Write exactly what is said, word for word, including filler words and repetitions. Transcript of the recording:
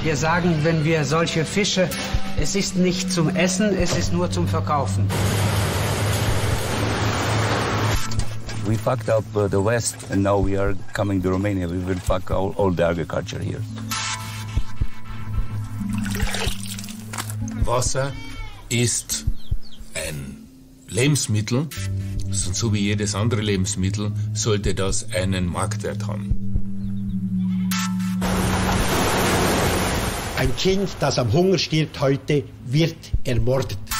Wir sagen, wenn wir solche Fische, es ist nicht zum Essen, es ist nur zum Verkaufen. We fucked up uh, the West and now we are coming to Romania. We will fuck all, all the agriculture here. Wasser ist ein Lebensmittel, so wie jedes andere Lebensmittel sollte das einen Marktwert haben. Ein Kind, das am Hunger stirbt heute, wird ermordet.